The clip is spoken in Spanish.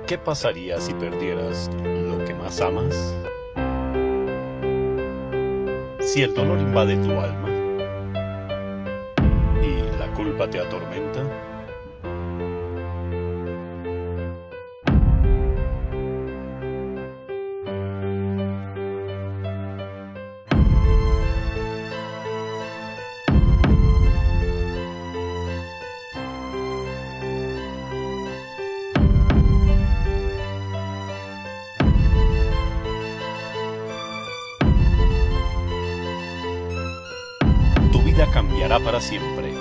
¿Qué pasaría si perdieras lo que más amas? Si el dolor invade tu alma y la culpa te atormenta. Tu vida cambiará para siempre.